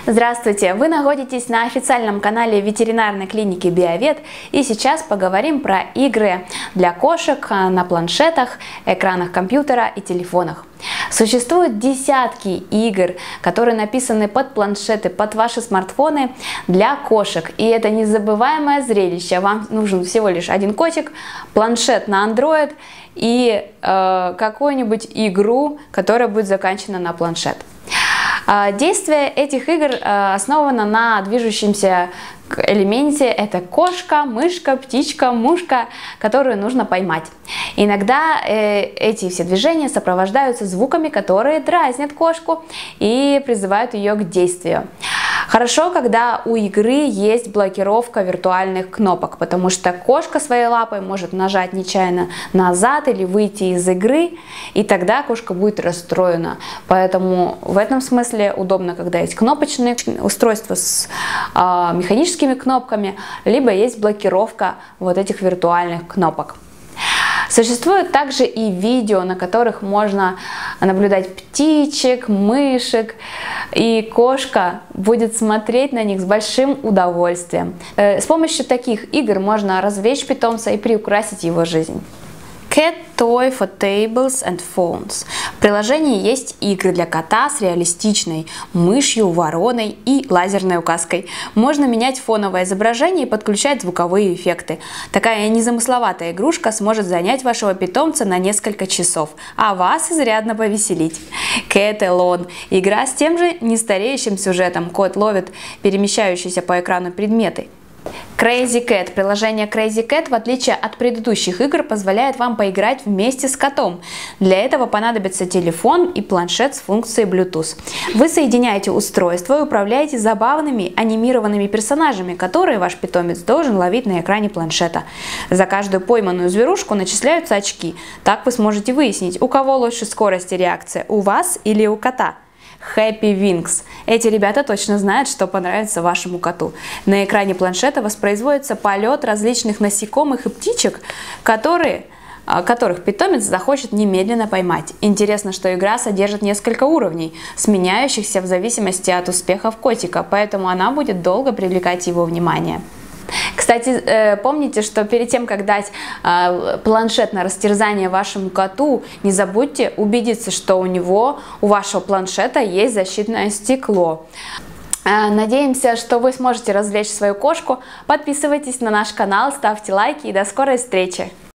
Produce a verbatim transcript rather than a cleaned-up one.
Здравствуйте! Вы находитесь на официальном канале ветеринарной клиники Биовет, и сейчас поговорим про игры для кошек на планшетах, экранах компьютера и телефонах. Существуют десятки игр, которые написаны под планшеты, под ваши смартфоны для кошек, и это незабываемое зрелище. Вам нужен всего лишь один котик, планшет на Android и э, какую-нибудь игру, которая будет заканчена на планшет. Действие этих игр основано на движущемся элементе. Это кошка, мышка, птичка, мушка, которую нужно поймать. Иногда э, эти все движения сопровождаются звуками, которые дразнят кошку и призывают ее к действию. Хорошо, когда у игры есть блокировка виртуальных кнопок, потому что кошка своей лапой может нажать нечаянно назад или выйти из игры, и тогда кошка будет расстроена. Поэтому в этом смысле удобно, когда есть кнопочные устройства с э, механическими кнопками, либо есть блокировка вот этих виртуальных кнопок. Существуют также и видео, на которых можно наблюдать птичек, мышек, и кошка будет смотреть на них с большим удовольствием. С помощью таких игр можно развлечь питомца и приукрасить его жизнь. Cat Toy for Tables and Phones. В приложении есть игры для кота с реалистичной мышью, вороной и лазерной указкой. Можно менять фоновое изображение и подключать звуковые эффекты. Такая незамысловатая игрушка сможет занять вашего питомца на несколько часов, а вас изрядно повеселить. Cat Alone. Игра с тем же нестареющим сюжетом. Кот ловит перемещающиеся по экрану предметы. Crazy Cat. Приложение Crazy Cat, в отличие от предыдущих игр, позволяет вам поиграть вместе с котом. Для этого понадобится телефон и планшет с функцией Bluetooth. Вы соединяете устройство и управляете забавными анимированными персонажами, которые ваш питомец должен ловить на экране планшета. За каждую пойманную зверушку начисляются очки. Так вы сможете выяснить, у кого лучше скорость и реакция, у вас или у кота. Happy Wings. Эти ребята точно знают, что понравится вашему коту. На экране планшета воспроизводится полет различных насекомых и птичек, которые, которых питомец захочет немедленно поймать. Интересно, что игра содержит несколько уровней, сменяющихся в зависимости от успехов котика, поэтому она будет долго привлекать его внимание. Кстати, помните, что перед тем, как дать планшет на растерзание вашему коту, не забудьте убедиться, что у него, у вашего планшета есть защитное стекло. Надеемся, что вы сможете развлечь свою кошку. Подписывайтесь на наш канал, ставьте лайки и до скорой встречи!